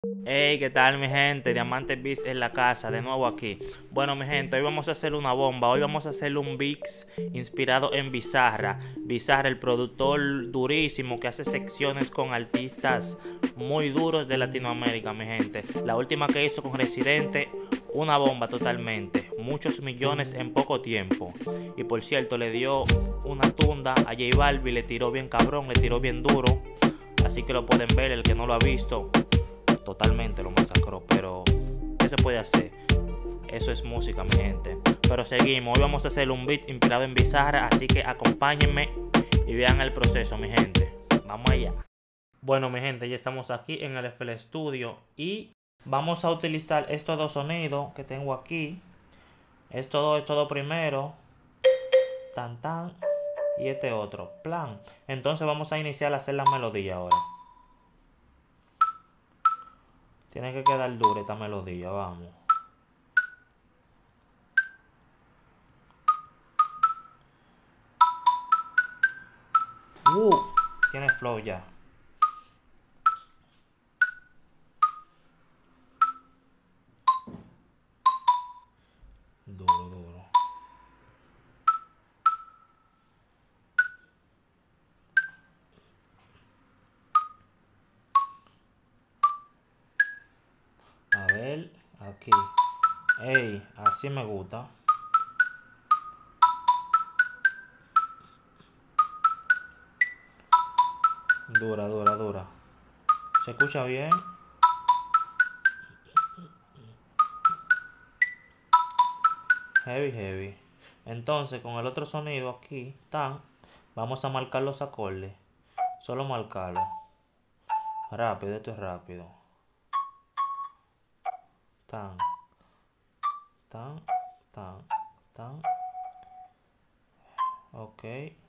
Hey, ¿qué tal mi gente? Diamante Beats en la casa, de nuevo aquí. Bueno mi gente, hoy vamos a hacer una bomba. Hoy vamos a hacer un beats inspirado en Bizarra. Bizarra, el productor durísimo que hace secciones con artistas muy duros de Latinoamérica, mi gente. La última que hizo con Residente, una bomba totalmente. Muchos millones en poco tiempo. Y por cierto, le dio una tunda a J Balvin, le tiró bien cabrón, le tiró bien duro. Así que lo pueden ver, el que no lo ha visto totalmente lo masacró, pero ¿qué se puede hacer? Eso es música, mi gente. Pero seguimos, hoy vamos a hacer un beat inspirado en Bizarra, así que acompáñenme y vean el proceso, mi gente. Vamos allá. Bueno, mi gente, ya estamos aquí en el FL Studio y vamos a utilizar estos dos sonidos que tengo aquí. Estos dos primero, tan tan, y este otro, plan. Entonces vamos a iniciar a hacer la melodía ahora. Tiene que quedar dura esta melodía, vamos. Uh, Tiene flow ya. Duro, duro. A ver, aquí. Ey, así me gusta. Dura, dura, dura. ¿Se escucha bien? Heavy, heavy. Entonces, con el otro sonido aquí, tan, vamos a marcar los acordes. Solo marcarlo. Rápido, esto es rápido. Tan, tan, tan, tan. Ok.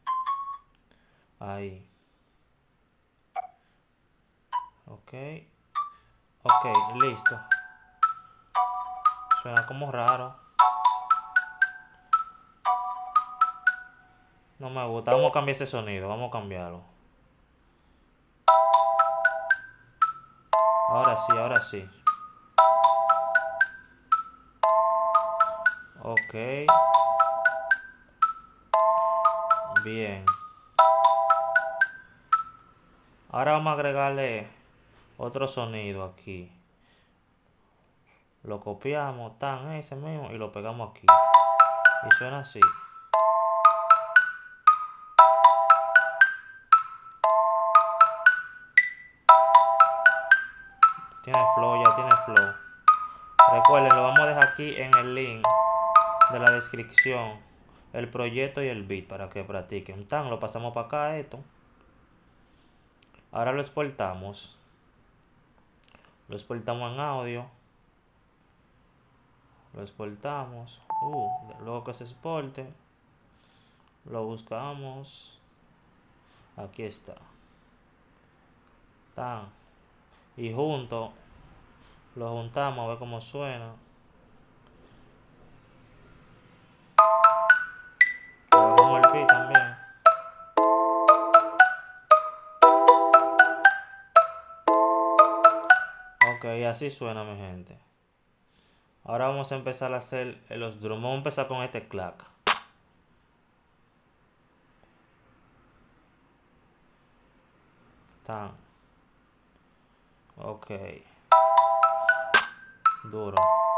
Ahí. Ok. Ok, listo. Suena como raro. No me gusta. Vamos a cambiar ese sonido. Vamos a cambiarlo. Ahora sí, ahora sí. Ok. Bien. Ahora vamos a agregarle otro sonido aquí. Lo copiamos, tan ese mismo, y lo pegamos aquí. Y suena así. Tiene flow, ya tiene flow. Recuerden, lo vamos a dejar aquí en el link de la descripción. El proyecto y el beat para que practiquen. Tan, lo pasamos para acá esto. Ahora lo exportamos. Lo exportamos en audio. Lo exportamos. Luego que se exporte. Lo buscamos. Aquí está. Tan. Y junto. Lo juntamos a ver cómo suena. Le bajamos el beat también. Ok, así suena mi gente. Ahora vamos a empezar a hacer los drums. Vamos a empezar con este clack. Tan. Ok. Duro.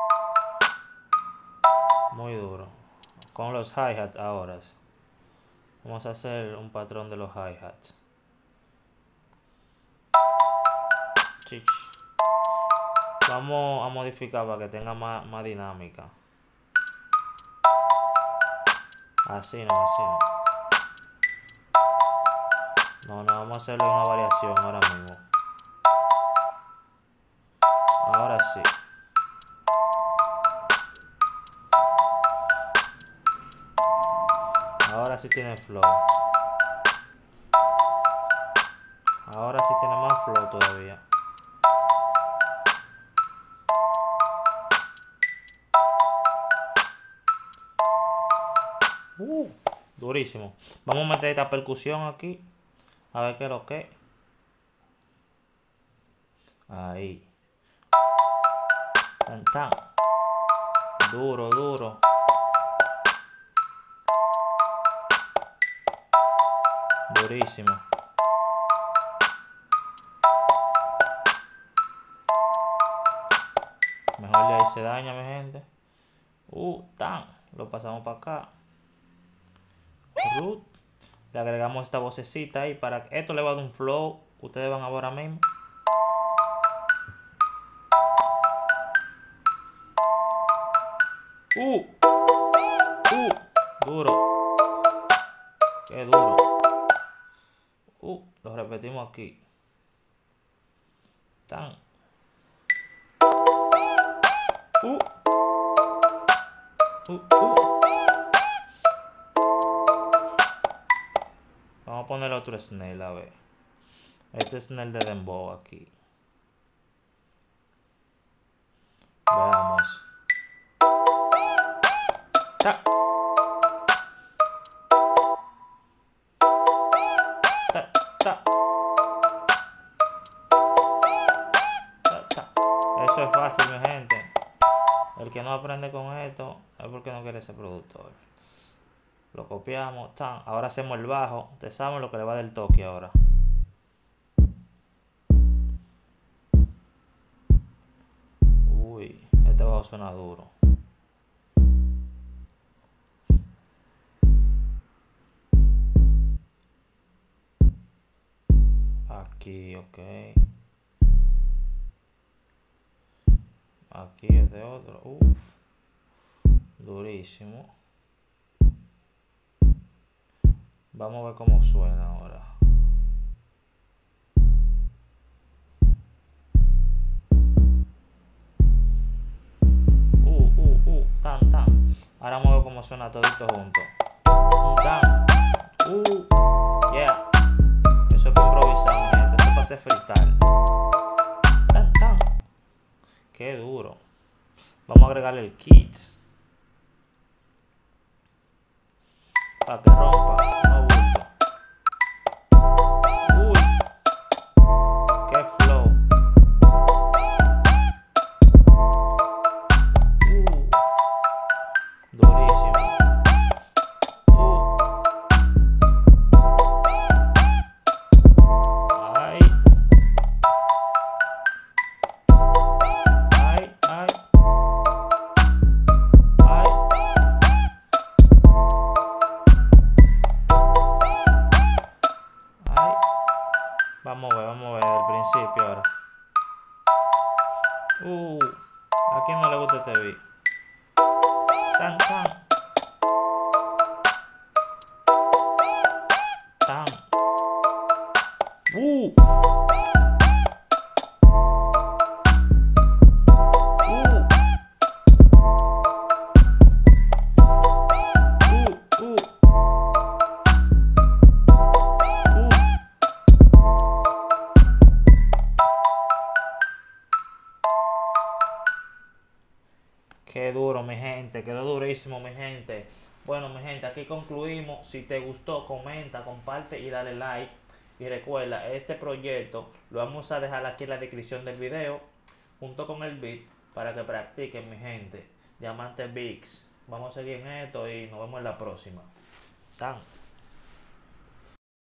Muy duro. Con los hi-hats ahora. Vamos a hacer un patrón de los hi-hats. Chich. Vamos a modificar para que tenga más dinámica. Así no, así no. No, vamos a hacerle una variación ahora mismo. Ahora sí. Ahora sí tiene flow. Ahora sí tiene más flow todavía. Durísimo. Vamos a meter esta percusión aquí. A ver qué es lo que. Ahí. Tan, tan. Duro, duro. Durísimo. Mejor de ahí se daña, mi gente. Tan. Lo pasamos para acá. Root. Le agregamos esta vocecita ahí para que esto le va a dar un flow. Ustedes van a ver ahora mismo. Duro. Qué duro. Lo repetimos aquí. Tan. Vamos a poner otro snare, a ver. Este snare de dembow aquí. Veamos. Ta. Ta, ta. Ta, ta. Eso es fácil, mi gente. El que no aprende con esto es porque no quiere ser productor. Lo copiamos, tan. Ahora hacemos el bajo. Ustedes saben lo que le va del toque ahora. Uy, este bajo suena duro. Aquí, ok. Aquí es de otro. Durísimo. Vamos a ver cómo suena ahora. Tan, tan. Ahora vamos a ver cómo suena todito junto. Tan. Yeah. Eso es para improvisar, mi gente. Eso es para hacer freestyle. Tan, tan. Qué duro. Vamos a agregarle el kit. Para que rompa. No bulto. Qué flow. Durísimo. Ay. Ay, ay. Ay. Ay. Vamos a ver al principio ahora. ¿A quién no le gusta este beat? Tan, tan. Tan. Qué duro, mi gente. Quedó durísimo, mi gente. Bueno, mi gente, aquí concluimos. Si te gustó, comenta, comparte y dale like. Y recuerda, este proyecto lo vamos a dejar aquí en la descripción del video, junto con el beat, para que practiquen, mi gente. Diamante Beats. Vamos a seguir en esto y nos vemos en la próxima. Tan.